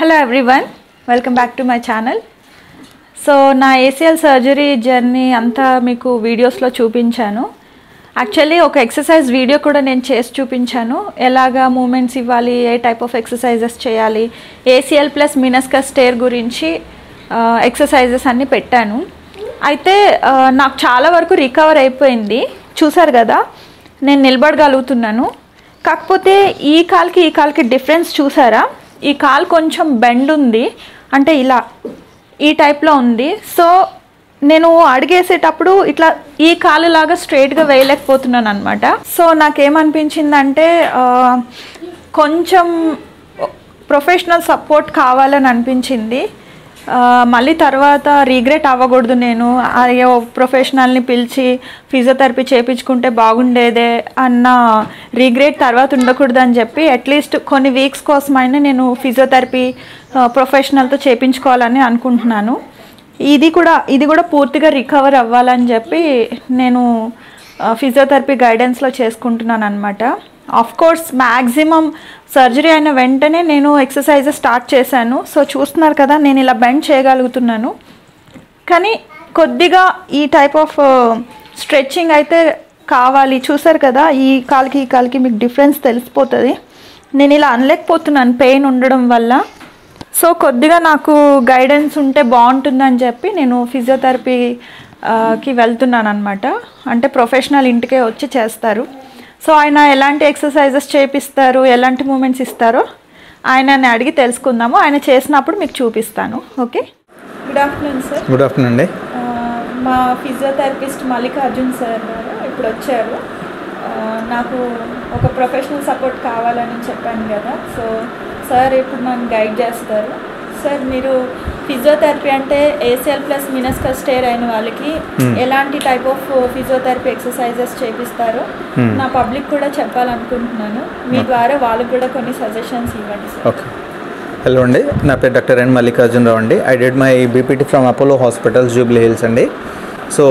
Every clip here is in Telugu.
Hello everyone, welcome back to my channel. So నా ACL సర్జరీ జర్నీ అంతా మీకు వీడియోస్లో చూపించాను. యాక్చువల్లీ ఒక ఎక్సర్సైజ్ వీడియో కూడా నేను చేసి చూపించాను. ఎలాగా మూమెంట్స్ ఇవ్వాలి, ఏ టైప్ ఆఫ్ ఎక్సర్సైజెస్ చేయాలి, ACL ప్లస్ మినస్కస్ టేర్ గురించి ఎక్సర్సైజెస్ అన్నీ పెట్టాను. అయితే నాకు చాలా వరకు రికవర్ అయిపోయింది. చూసారు కదా, నేను నిలబడగలుగుతున్నాను. కాకపోతే ఈ కాల్కి డిఫరెన్స్ చూసారా? ఈ కాల్ కొంచెం బెండ్ ఉంది, అంటే ఇలా ఈ టైప్లో ఉంది. సో నేను అడిగేసేటప్పుడు ఇట్లా ఈ కాలు లాగా స్ట్రైట్గా వేయలేకపోతున్నాను అనమాట. సో నాకేమనిపించిందంటే కొంచెం ప్రొఫెషనల్ సపోర్ట్ కావాలని అనిపించింది. మళ్ళీ తర్వాత రీగ్రెట్ అవ్వకూడదు, నేను అయ్యో ప్రొఫెషనల్ని పిలిచి ఫిజియోథెరపీ చేయించుకుంటే బాగుండేదే అన్న రీగ్రెట్ తర్వాత ఉండకూడదు అని చెప్పి అట్లీస్ట్ కొన్ని వీక్స్ కోసమైనా నేను ఫిజియోథెరపీ ప్రొఫెషనల్తో చేయించుకోవాలని అనుకుంటున్నాను. ఇది కూడా పూర్తిగా రికవర్ అవ్వాలని చెప్పి నేను ఫిజియోథెరపీ గైడెన్స్లో చేసుకుంటున్నాను అనమాట. ఆఫ్ కోర్స్ మ్యాక్సిమం సర్జరీ అయిన వెంటనే నేను ఎక్సర్సైజెస్ స్టార్ట్ చేశాను. సో చూస్తున్నారు కదా, నేను ఇలా బెండ్ చేయగలుగుతున్నాను. కానీ కొద్దిగా ఈ టైప్ ఆఫ్ స్ట్రెచ్చింగ్ అయితే కావాలి. చూసారు కదా, ఈ కాల్కి మీకు డిఫరెన్స్ తెలిసిపోతుంది. నేను ఇలా అనలేకపోతున్నాను పెయిన్ ఉండడం వల్ల. సో కొద్దిగా నాకు గైడెన్స్ ఉంటే బాగుంటుందని చెప్పి నేను ఫిజియోథెరపీకి వెళ్తున్నాను అనమాట. అంటే ప్రొఫెషనల్ ఇంటికే వచ్చి చేస్తారు. సో ఆయన ఎలాంటి ఎక్సర్సైజెస్ చేపిస్తారు, ఎలాంటి మూమెంట్స్ ఇస్తారో ఆయనని అడిగి తెలుసుకుందాము. ఆయన చేసినప్పుడు మీకు చూపిస్తాను. Okay, good afternoon sir. Good afternoon అండి. మా ఫిజియోథెరపిస్ట్ మల్లికార్జున్ సార్ ఇప్పుడు వచ్చారు. నాకు ఒక ప్రొఫెషనల్ సపోర్ట్ కావాలని చెప్పాను కదా, సో సార్ ఇప్పుడు నన్ను గైడ్ చేస్తారు. సార్ మీరు ఫిజియోథెరపీ అంటే ACL ప్లస్ మినస్కస్ టేర్ అయిన వాళ్ళకి ఎలాంటి టైప్ ఆఫ్ ఫిజియోథెరపీ ఎక్సర్సైజెస్ చేపిస్తారో నా పబ్లిక్ కూడా చెప్పాలనుకుంటున్నాను. మీ ద్వారా వాళ్ళకి కూడా కొన్ని సజెషన్స్ ఇవ్వండి సార్. ఓకే, హలో అండి, నా పేరు డాక్టర్ ఎన్ మల్లికార్జున్ రావు అండి. I did my BPT from Apollo hospitals, Jubilee Hills అండి. సో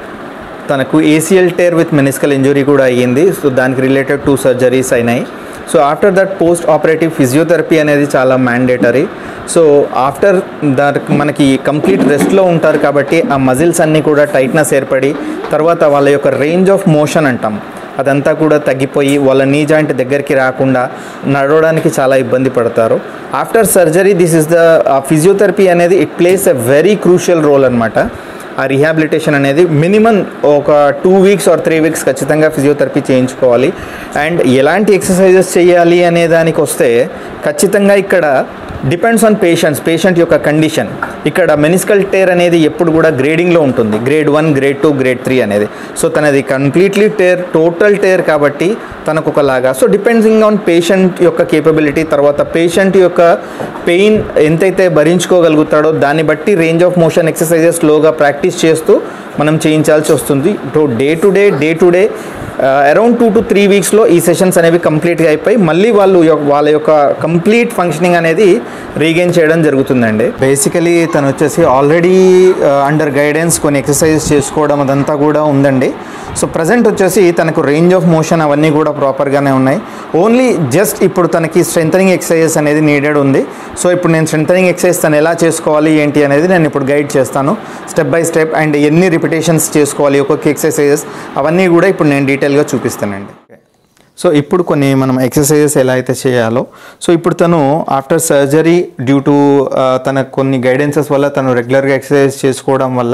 తనకు ACL tear with meniscal injury కూడా అయ్యింది. సో దానికి రిలేటెడ్ 2 సర్జరీస్ అయినాయి. So after that post operative physiotherapy అనేది చాలా మ్యాండేటరీ. సో ఆఫ్టర్ దానికి మనకి కంప్లీట్ రెస్ట్లో ఉంటారు కాబట్టి ఆ మజిల్స్ అన్నీ కూడా టైట్నెస్ ఏర్పడి తర్వాత వాళ్ళ యొక్క రేంజ్ ఆఫ్ మోషన్ అంటాం అదంతా కూడా తగ్గిపోయి వాళ్ళ నీ జాయింట్ దగ్గరికి రాకుండా నడవడానికి చాలా ఇబ్బంది పడతారు. After surgery this is the physiotherapy అనేది it plays a very crucial role అనమాట. ఆ రిహాబిలిటేషన్ అనేది మినిమం ఒక 2 వీక్స్ ఆర్ 3 వీక్స్ ఖచ్చితంగా ఫిజియోథెరపీ చేయించుకోవాలి. అండ్ ఎలాంటి ఎక్సర్సైజెస్ చేయాలి అనే దానికి వస్తే ఖచ్చితంగా ఇక్కడ డిపెండ్స్ ఆన్ పేషెంట్ యొక్క కండిషన్. ఇక్కడ మెనిస్కల్ టేర్ అనేది ఎప్పుడు కూడా గ్రేడింగ్లో ఉంటుంది, గ్రేడ్ 1, గ్రేడ్ 2, గ్రేడ్ 3 అనేది. సో తనది కంప్లీట్లీ టేర్, టోటల్ టేర్ కాబట్టి తనకు ఒకలాగా. సో డిపెండింగ్ ఆన్ పేషెంట్ యొక్క కేపబిలిటీ, తర్వాత పేషెంట్ యొక్క పెయిన్ ఎంతైతే భరించుకోగలుగుతాడో దాన్ని బట్టి రేంజ్ ఆఫ్ మోషన్ ఎక్సర్సైజెస్ స్లోగా ప్రాక్టీస్ చేస్తూ మనం చేయించాల్సి వస్తుంది. Day to day around 2 to 3 వీక్స్లో ఈ సెషన్స్ అనేవి కంప్లీట్గా అయిపోయి మళ్ళీ వాళ్ళ యొక్క కంప్లీట్ ఫంక్షనింగ్ అనేది రీగెయిన్ చేయడం జరుగుతుందండి. బేసికలీ తను వచ్చేసి ఆల్రెడీ అండర్ గైడెన్స్ కొన్ని ఎక్సర్సైజెస్ చేసుకోవడం అదంతా కూడా ఉందండి. సో ప్రజెంట్ వచ్చేసి తనకు రేంజ్ ఆఫ్ మోషన్ అవన్నీ కూడా ప్రాపర్గానే ఉన్నాయి. ఓన్లీ జస్ట్ ఇప్పుడు తనకి స్ట్రెంథనింగ్ ఎక్సర్సైజెస్ అనేది నీడెడ్ ఉంది. సో ఇప్పుడు నేను స్ట్రెంథనింగ్ ఎక్సర్సైజ్ తను ఎలా చేసుకోవాలి ఏంటి అనేది నేను ఇప్పుడు గైడ్ చేస్తాను స్టెప్ బై స్టెప్. అండ్ ఎన్ని రిపిటేషన్స్ చేసుకోవాలి ఒక్కొక్క ఎక్సర్సైజెస్ అవన్నీ కూడా ఇప్పుడు నేను డీటెయిల్గా చూపిస్తానండి. సో ఇప్పుడు కొన్ని మనం ఎక్సర్సైజెస్ ఎలా అయితే చేయాలో, సో ఇప్పుడు తను ఆఫ్టర్ సర్జరీ డ్యూ టు తన కొన్ని గైడెన్సెస్ వల్ల తను రెగ్యులర్గా ఎక్సర్సైజ్ చేసుకోవడం వల్ల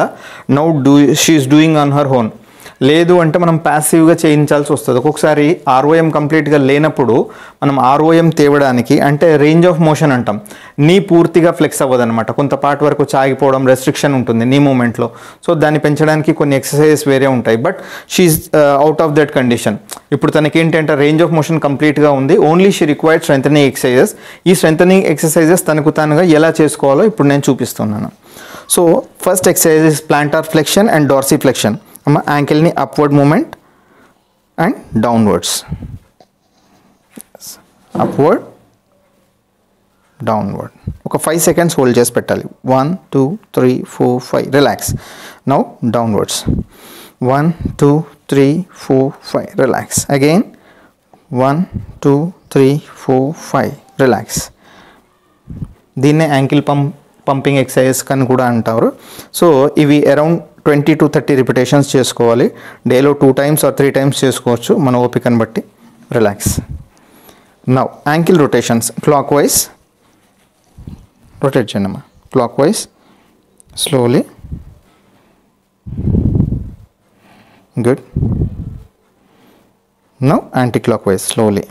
she's doing on her own. లేదు అంటే మనం ప్యాసివ్గా చేయించాల్సి వస్తుంది. ఒక్కొక్కసారి ROM కంప్లీట్గా లేనప్పుడు మనం ROM తేవడానికి అంటే రేంజ్ ఆఫ్ మోషన్ అంటాం, నీ పూర్తిగా ఫ్లెక్స్ అవ్వదు అనమాట. కొంత పార్ట్ వరకు చాగిపోవడం, రెస్ట్రిక్షన్ ఉంటుంది నీ మూమెంట్లో. సో దాన్ని పెంచడానికి కొన్ని ఎక్సర్సైజెస్ వేరే ఉంటాయి. But she's out of that condition. ఇప్పుడు తనకి ఏంటంటే రేంజ్ ఆఫ్ మోషన్ కంప్లీట్గా ఉంది. Only she required strengthening exercises. ఈ స్ట్రెంథనింగ్ ఎక్సర్సైజెస్ తనకు తానుగా ఎలా చేసుకోవాలో ఇప్పుడు నేను చూపిస్తున్నాను. So first exercise is plantar flexion and dorsi flexion. యాంకిల్ని upward movement and downwards, upward downward. ఒక 5 seconds హోల్డ్ చేసి పెట్టాలి. 1 2 3 4 5 relax. Now downwards 1 2 3 4 5 relax. Again 1 2 3 4 5 relax. దీన్నే యాంకిల్ పంపింగ్ ఎక్సర్సైజ్ అని కూడా అంటారు. సో ఇవి అరౌండ్ 20 to 30 రిపిటేషన్స్ చేసుకోవాలి. డేలో 2 times or 3 times చేసుకోవచ్చు మన ఓపికను బట్టి. Relax. Now ankle rotations clockwise rotate చేయండి అమ్మా. Clock wise slowly. Good. Now anti clock wise slowly.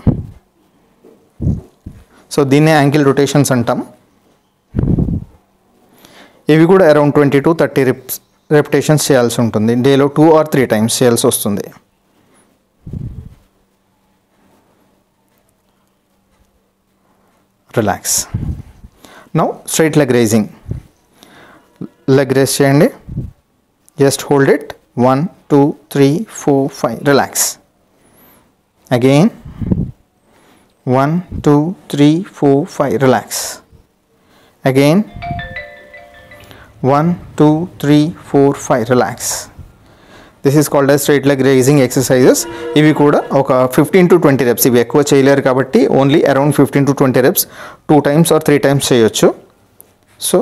So దీన్నే యాంకిల్ రొటేషన్స్ అంటాం. ఇవి కూడా అరౌండ్ 20 to 30 రెపిటేషన్స్ చేయాల్సి ఉంటుంది. డేలో 2 or 3 times చేయాల్సి వస్తుంది. Relax. Now straight leg raising. Leg raise చేయండి. Just hold it. 1 2 3 4 5. Relax. Again 1 2 3 4 5. Relax. Again 1 2 3 4 5. Relax. This is called as straight leg raising exercises. ఇవి కూడా ఒక 15 to 20 reps. ఇవి ఎక్కువ చేయలేరు కాబట్టి only around 15 to 20 reps 2 times or 3 times చేయొచ్చు. So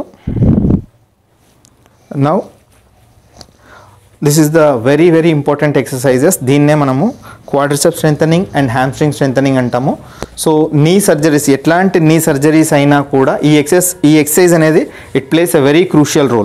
now this is the very very important exercises. దీన్నే మనము quadriceps strengthening and hamstring strengthening అంటాము. సో నీ సర్జరీస్, ఎట్లాంటి నీ సర్జరీస్ అయినా కూడా ఈ ఎక్సర్సైజ్ అనేది it plays a very crucial role.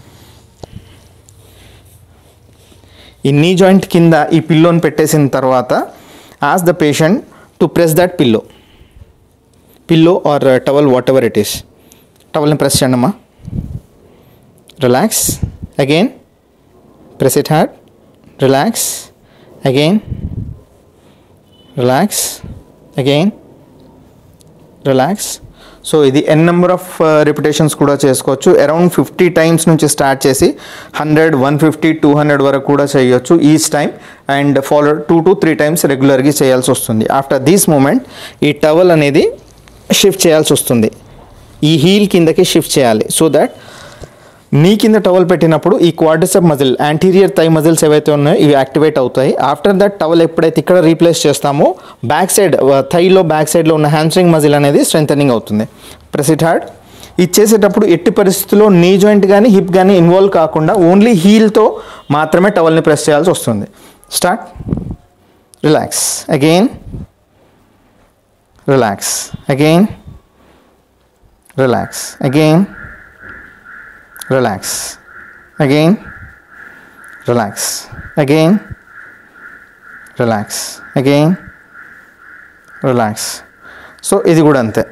ఈ నీ జాయింట్ కింద ఈ పిల్లోని పెట్టేసిన తర్వాత ask the patient to press that pillow or towel, whatever it is. టవల్ని ప్రెస్ చేయండి అమ్మా. Relax. Again press it hard. Relax. Again. Relax. Again. Relax. So ఇది n నెంబర్ ఆఫ్ రిపిటేషన్స్ కూడా చేసుకోవచ్చు. అరౌండ్ 50 times నుంచి స్టార్ట్ చేసి 100 150 200 వరకు కూడా చేయొచ్చు each time. And follow 2 to 3 times రెగ్యులర్గా చేయాల్సి వస్తుంది. ఆఫ్టర్ దిస్ మూమెంట్ ఈ టవల్ అనేది షిఫ్ట్ చేయాల్సి వస్తుంది. ఈ హీల్ కిందకి షిఫ్ట్ చేయాలి. సో దట్ నీ కింద టవల్ పెట్టినప్పుడు ఈ quadricep muscle, anterior thigh muscles ఏవైతే ఉన్నాయో ఇవి యాక్టివేట్ అవుతాయి. ఆఫ్టర్ దట్ టవల్ ఎప్పుడైతే ఇక్కడ రీప్లేస్ చేస్తామో బ్యాక్ సైడ్ థైలో బ్యాక్ సైడ్లో ఉన్న హ్యామ్స్ట్రింగ్ మజిల్ అనేది స్ట్రెంథనింగ్ అవుతుంది. Press it hard. ఇది చేసేటప్పుడు ఎట్టి పరిస్థితుల్లో నీ జాయింట్ కానీ హిప్ కానీ ఇన్వాల్వ్ కాకుండా ఓన్లీ హీల్తో మాత్రమే టవల్ని ప్రెస్ చేయాల్సి వస్తుంది. Start. Relax. Again. Relax. Again. Relax. Again. Relax. Again. Relax. Again. Relax. Again. Relax. So ఇది కూడా అంతే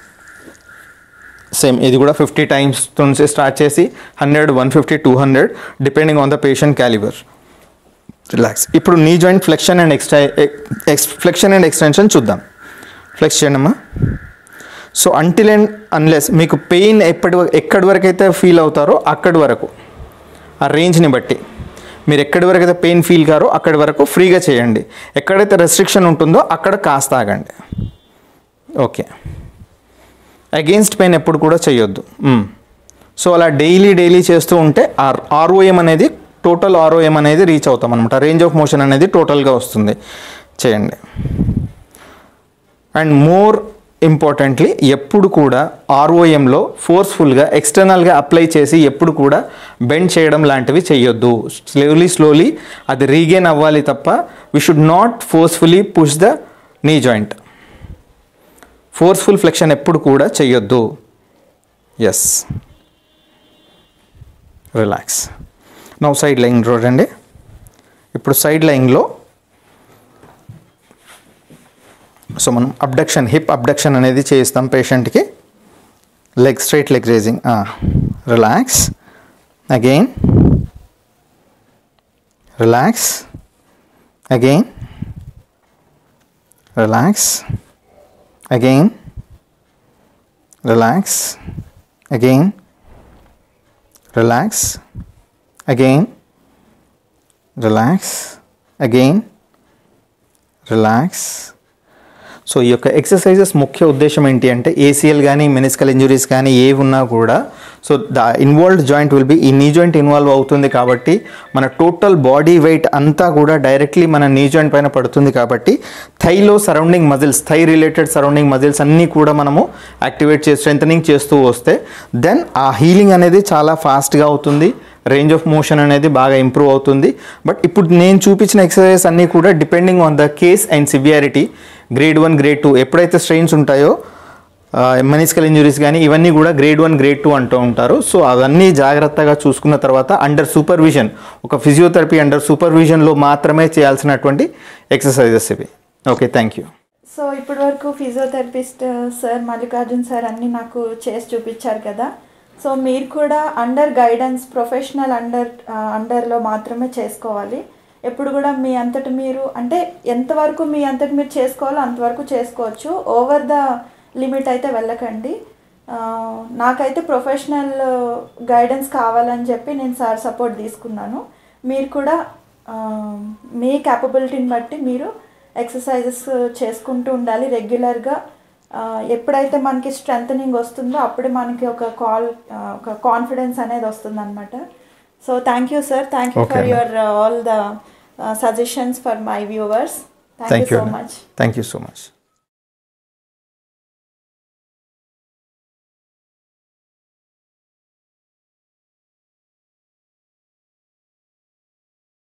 సేమ్. ఇది కూడా 50 times నుంచి స్టార్ట్ చేసి 100 150 200 depending on the patient calibre. Relax. ఇప్పుడు knee joint flexion and extension చూద్దాం. ఫ్లెక్స్ చేయండి అమ్మా. సో అంటిల్ అండ్ అన్లెస్ మీకు పెయిన్ ఎక్కడి వరకు అయితే ఫీల్ అవుతారో అక్కడి వరకు, ఆ రేంజ్ని బట్టి మీరు ఎక్కడి వరకు అయితే పెయిన్ ఫీల్ కారో అక్కడి వరకు ఫ్రీగా చేయండి. ఎక్కడైతే రెస్ట్రిక్షన్ ఉంటుందో అక్కడ కాస్త ఆగండి. ఓకే. అగెయిన్స్ట్ పెయిన్ ఎప్పుడు కూడా చేయొద్దు. సో అలా డైలీ చేస్తూ ఉంటే ఆర్ఓఎం అనేది టోటల్ ఆర్ఓఎం అనేది రీచ్ అవుతాం అనమాట. రేంజ్ ఆఫ్ మోషన్ అనేది టోటల్గా వస్తుంది. చేయండి. అండ్ మోర్ ఇంపార్టెంట్లీ ఎప్పుడు కూడా ఆర్ఓఎంలో ఫోర్స్ఫుల్గా ఎక్స్టర్నల్గా అప్లై చేసి ఎప్పుడు కూడా బెండ్ చేయడం లాంటివి చేయొద్దు. స్లోలీ అది రీగెయిన్ అవ్వాలి తప్ప we should not forcefully push the knee joint. Forceful flexion ఎప్పుడు కూడా చేయొద్దు. Yes. Relax. Now side lying చూడండి. ఇప్పుడు సైడ్ లైయింగ్లో సో మనం అబ్డక్షన్, హిప్ అబ్డక్షన్ అనేది చేస్తాం పేషెంట్కి. Leg straight leg raising. Relax. Again. Relax. Again. Relax. Again. Relax. Again. Relax. Again. Relax. Again. Relax. So ఈ యొక్క ఎక్సర్సైజెస్ ముఖ్య ఉద్దేశం ఏంటి అంటే ఏసీఎల్ కానీ మెనిస్కల్ ఇంజురీస్ కానీ ఏవి ఉన్నా కూడా so the involved joint will be ఈ నీ జాయింట్ ఇన్వాల్వ్ అవుతుంది కాబట్టి మన టోటల్ బాడీ వెయిట్ అంతా కూడా డైరెక్ట్లీ మన నీ జాయింట్ పైన పడుతుంది కాబట్టి థైలో surrounding muscles thigh related surrounding muscles అన్నీ కూడా మనము యాక్టివేట్ చేసి స్ట్రెంథనింగ్ చేస్తూ వస్తే దెన్ ఆ హీలింగ్ అనేది చాలా ఫాస్ట్గా అవుతుంది, రేంజ్ ఆఫ్ మోషన్ అనేది బాగా ఇంప్రూవ్ అవుతుంది. బట్ ఇప్పుడు నేను చూపించిన ఎక్సర్సైజెస్ అన్నీ కూడా depending on the case and severity, grade 1 grade 2 ఎప్పుడైతే స్ట్రెయిన్స్ ఉంటాయో మెనిస్కల్ ఇంజురీస్ కానీ ఇవన్నీ కూడా గ్రేడ్ 1 గ్రేడ్ 2 అంటూ ఉంటారు. సో అవన్నీ జాగ్రత్తగా చూసుకున్న తర్వాత అండర్ సూపర్విజన్, ఒక ఫిజియోథెరపీ అండర్ సూపర్విజన్లో మాత్రమే చేయాల్సినటువంటి ఎక్సర్సైజెస్ ఇవి. Okay, thank you. సో ఇప్పటి వరకు ఫిజియోథెరపిస్ట్ సార్ మల్లికార్జున్ సార్ అన్నీ నాకు చేసి చూపించారు కదా. సో మీరు కూడా అండర్ గైడెన్స్, ప్రొఫెషనల్ అండర్లో మాత్రమే చేసుకోవాలి. ఎప్పుడు కూడా మీ అంతటి మీరు అంటే ఎంతవరకు మీ అంతటి మీరు చేసుకోవాలో అంతవరకు చేసుకోవచ్చు. ఓవర్ ద లిమిట్ అయితే వెళ్ళకండి. నాకైతే ప్రొఫెషనల్ గైడెన్స్ కావాలని చెప్పి నేను సార్ సపోర్ట్ తీసుకున్నాను. మీరు కూడా మీ క్యాపబిలిటీని బట్టి మీరు ఎక్సర్సైజెస్ చేసుకుంటూ ఉండాలి రెగ్యులర్గా. ఎప్పుడైతే మనకి స్ట్రెంథనింగ్ వస్తుందో అప్పుడే మనకి ఒక కాన్ఫిడెన్స్ అనేది వస్తుంది అనమాట. So thank you sir, thank you for your all the suggestions for my viewers. Thank you so much. Thank you so much.